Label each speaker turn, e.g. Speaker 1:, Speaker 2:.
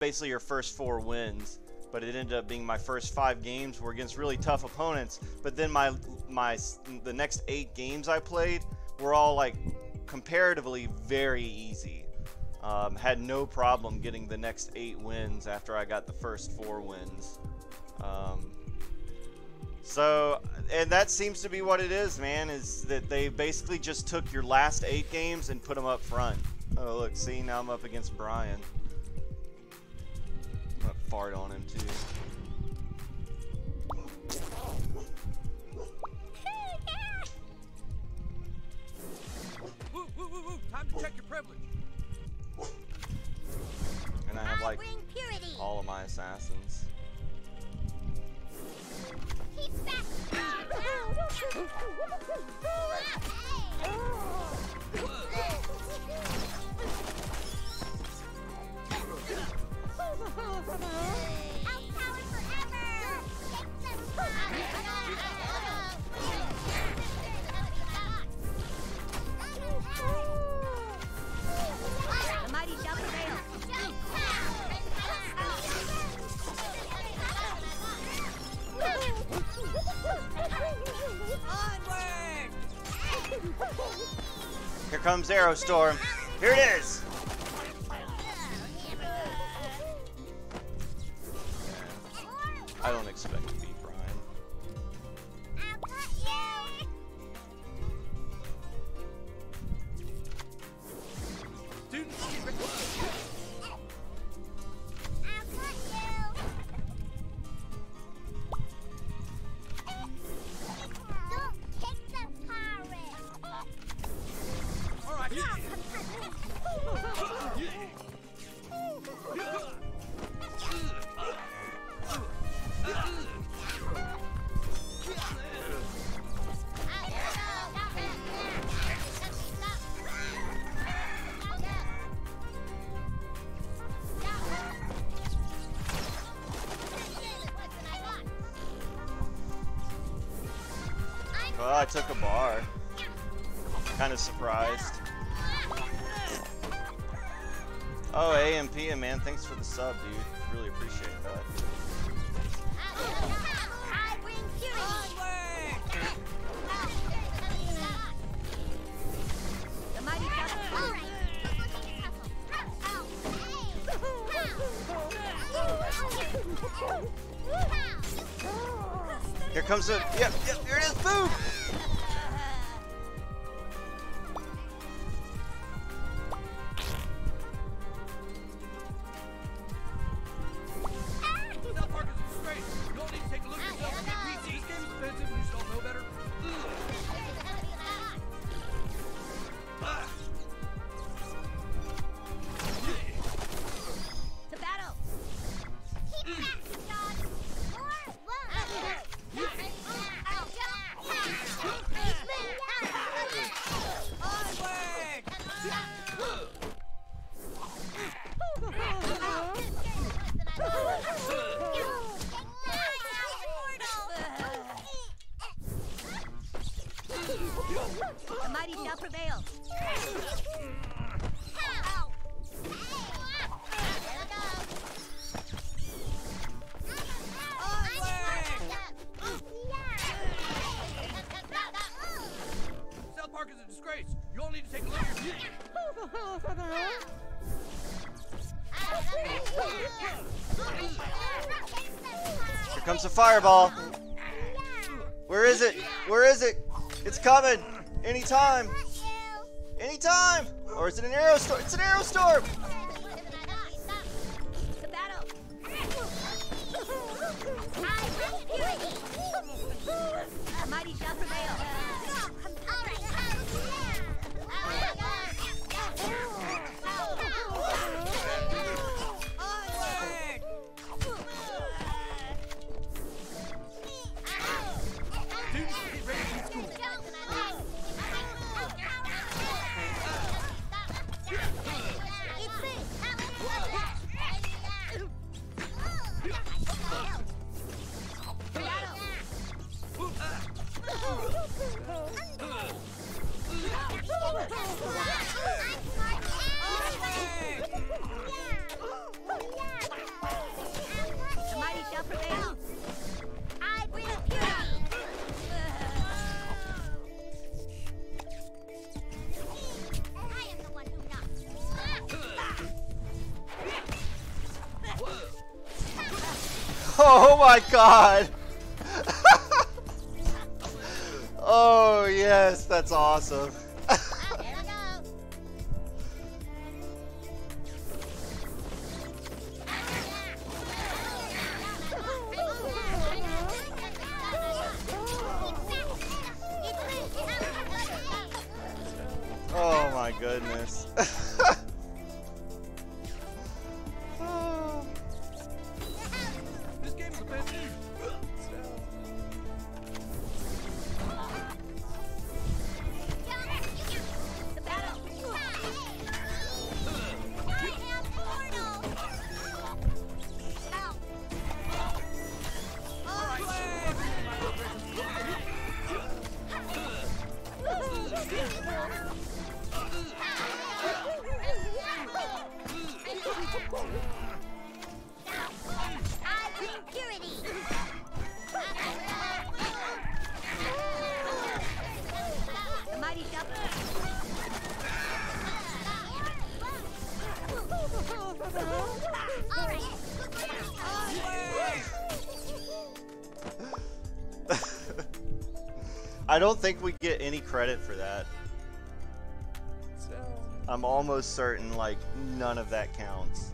Speaker 1: basically your first 4 wins. But it ended up being my first 5 games were against really tough opponents. But then the next 8 games I played were all like comparatively very easy. Had no problem getting the next 8 wins after I got the first 4 wins. And that seems to be what it is, man, is that they basically just took your last 8 games and put them up front. Oh, look, see, now I'm up against Brian. I'm gonna fart on him, too.
Speaker 2: Woo, woo, woo, woo. Time to check your privilege.
Speaker 1: And I have, like, all of my assassins.
Speaker 3: Keep back. Outpowered forever. The mighty shall prevail.
Speaker 1: Here comes Aerostorm. Here it is. I don't expect to beat Brian.
Speaker 3: I'll cut you.
Speaker 2: Students, get ready.
Speaker 3: I'll cut you. Don't kick the pirate.
Speaker 2: All right.
Speaker 1: Well, I took a bar. Kind of surprised. Oh, AMP, man, thanks for the sub, dude. Really appreciate that.
Speaker 3: I bring purity. The mighty
Speaker 1: Here comes the... Yep, here it is, boom!
Speaker 2: South Park is a disgrace. You all need to take a look at yourself and get PC. This game is offensive and you just don't know better.
Speaker 3: To battle. Keep back, dog. More
Speaker 4: The mighty shall prevail.
Speaker 2: South Park is a disgrace. You all need to take a look at your...
Speaker 1: Here comes the fireball. Where is it? Where is it? It's coming. Anytime. Anytime. Or is it an arrow storm? It's an arrow storm.
Speaker 4: To battle. The mighty shall prevail.
Speaker 3: It's
Speaker 1: Oh my god! Oh yes, that's awesome.
Speaker 3: Here we go.
Speaker 1: Oh my goodness.
Speaker 2: This game's offensive.
Speaker 3: The battle. I have portal. I bring purity.
Speaker 4: The mighty shuffle.
Speaker 3: All right.
Speaker 1: I don't think we get any credit for that. I'm almost certain like none of that counts.